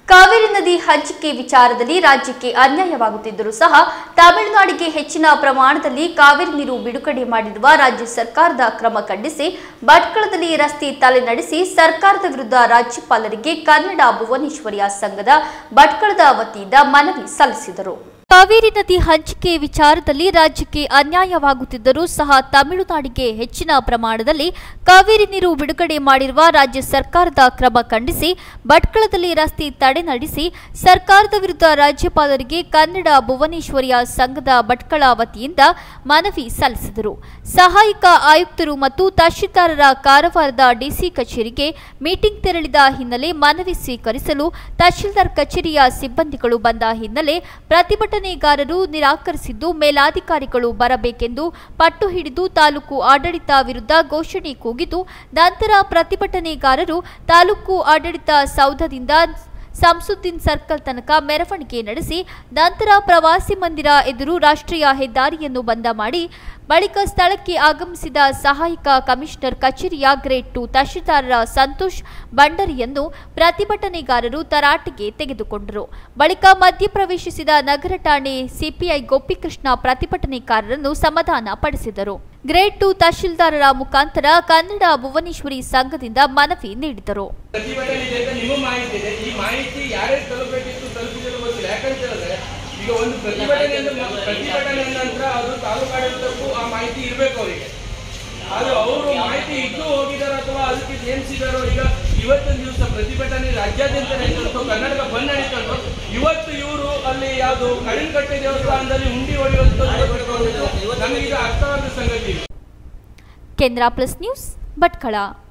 ಕಾವೇರಿ ನದಿ ಹಂಚಿಕೆ ವಿಚಾರದಲ್ಲಿ ರಾಜ್ಯಕ್ಕೆ ಅನ್ಯಾಯವಾಗುತ್ತಿದ್ದರೂ ಸಹ ತಮಿಳುನಾಡಿಗೆ ಹೆಚ್ಚಿನ ಪ್ರಮಾಣದಲ್ಲಿ ಕಾವೇರಿ ನೀರು ಬಿಡುಗಡೆ ಮಾಡಿರುವ ರಾಜ್ಯ ಸರ್ಕಾರದ ಕ್ರಮ ಖಂಡಿಸಿ ಭಟ್ಕಳದಲ್ಲಿ ರಸ್ತೆ ತಲೆ ನಡೆಸಿ ಸರ್ಕಾರದ ವಿರುದ್ಧ ರಾಜ್ಯಪಾಲರಿಗೆ ಕನ್ನಡ ಭುವನೇಶ್ವರಿಯ ಸಂಘದ ಭಟ್ಕಳದ ವತಿಯಿಂದ ಮನವಿ ಸಲ್ಲಿಸಿದರು. ಕಾವೇರಿ ನದಿ ಹಂಚಿಕೆ ವಿಚಾರದಲ್ಲಿ ರಾಜ್ಯಕ್ಕೆ ಅನ್ಯಾಯವಾಗುತ್ತಿದ್ದರೂ ಸಹ ತಮಿಳುನಾಡಿಗೆ ಹೆಚ್ಚಿನ ಪ್ರಮಾಣದಲ್ಲಿ ಕಾವೇರಿ ನೀರು ಬಿಡುಗಡೆ ಮಾಡಿರುವ ರಾಜ್ಯ ಸರ್ಕಾರದ ಕ್ರಮ ಖಂಡಿಸಿ ಭಟ್ಕಳದಲ್ಲಿ ರಸ್ತೆ ತಡೆ ನಡೆಸಿ ಸರ್ಕಾರದ ವಿರುದ್ಧ ರಾಜ್ಯಪಾಲರಿಗೆ ಕನ್ನಡ ಭುವನೇಶ್ವರಿಯ ಸಂಘದ ಭಟ್ಕಳ ವತಿಯಿಂದ ಮನವಿ ಸಲ್ಲಿಸಿದರು. ಸಹಾಯಕ ಆಯುಕ್ತರು ಮತ್ತು ತಹಶೀಲ್ದಾರರ ಕಾರವಾರದ ಡಿಸಿ ಕಚೇರಿಗೆ ಮೀಟಿಂಗ್ ತೆರಳಿದ ಹಿನ್ನೆಲೆ ಮನವಿ ಸ್ವೀಕರಿಸಲು ತಹಶೀಲ್ದಾರ್ ಕಚೇರಿಯ ಸಿಬ್ಬಂದಿಗಳು ಬಂದ ಹಿನ್ನೆಲೆ ಪ್ರತಿಭಟನೆಗಾರರು ನಿರಾಕರಿಸಿದ್ದು ಮೇಲಾಧಿಕಾರಿಗಳು ಬರಬೇಕೆಂದು ಪಟ್ಟು ಹಿಡಿದು ತಾಲೂಕು ಆಡಳಿತ ವಿರುದ್ಧ ಘೋಷಣೆ ಕೂಗಿದ್ದು ನಂತರ ಪ್ರತಿಭಟನೆಗಾರರು ತಾಲೂಕು ಆಡಳಿತ ಸೌಧದಿಂದ ಸಂಸುದ್ದೀನ್ ಸರ್ಕಲ್ ತನಕ ಮೆರವಣಿಗೆ ನಡೆಸಿ ನಂತರ ಪ್ರವಾಸಿ ಮಂದಿರ ಎದುರು ರಾಷ್ಟ್ರೀಯ ಹೆದ್ದಾರಿಯನ್ನು ಬಂದ್ ಮಾಡಿ ಬಳಿಕ ಸ್ಥಳಕ್ಕೆ ಆಗಮಿಸಿದ ಸಹಾಯಕ ಕಮಿಷನರ್ ಕಚೇರಿಯ ಗ್ರೇಡ್ 2 ತಹಶೀಲ್ದಾರರ ಸಂತೋಷ್ ಬಂಡರಿಯನ್ನು ಪ್ರತಿಭಟನೆಗಾರರು ತರಾಟೆಗೆ ತೆಗೆದುಕೊಂಡರು. ಬಳಿಕ ಮಧ್ಯಪ್ರವೇಶಿಸಿದ ನಗರ ಠಾಣೆ ಸಿಪಿಐ ಗೋಪಿಕೃಷ್ಣ ಪ್ರತಿಭಟನೆಗಾರರನ್ನು ಸಮಾಧಾನ ಪಡಿಸಿದರು. ಗ್ರೇಡ್ 2 ತಹಶೀಲ್ದಾರರ ಮುಖಾಂತರ ಕನ್ನಡ ಭುವನೇಶ್ವರಿ ಸಂಘದಿಂದ ಮನವಿ ನೀಡಿದರು. ಈಗ ಒಂದು ಪ್ರತಿಭಟನೆ ನಂತರ ಅದು ತಾಲೂಕಾಡಳಿತಕ್ಕೂ ಆ ಮಾಹಿತಿ ಇರಬೇಕು ಅವರಿಗೆ. ಆದ್ರೆ ಅವರು ಮಾಹಿತಿ ಇದ್ದು ಹೋಗಿದಾರೋ ಅಥವಾ ಅದಕ್ಕೆ ನೇಮಿಸಿದಾರೋ. ಈಗ ಇವತ್ತಿನ ದಿವಸ ಪ್ರತಿಭಟನೆ ರಾಜ್ಯಾದ್ಯಂತ ನಡೀತು, ಕರ್ನಾಟಕ ಬಂದ್ ನಡೀತು. ಇವತ್ತು ಇವರು ಅಲ್ಲಿ ಯಾವುದು ಕಳಿನಕಟ್ಟೆ ದೇವಸ್ಥಾನದಲ್ಲಿ ಉಂಡಿ ಹೊಡೆಯುವಂಥದ್ದು ನಮಗೀಗ ಅರ್ಥವಾದ ಸಂಗತಿ. ಕೇಂದ್ರ ಪ್ಲಸ್ ನ್ಯೂಸ್ ಭಟ್ಕಳ.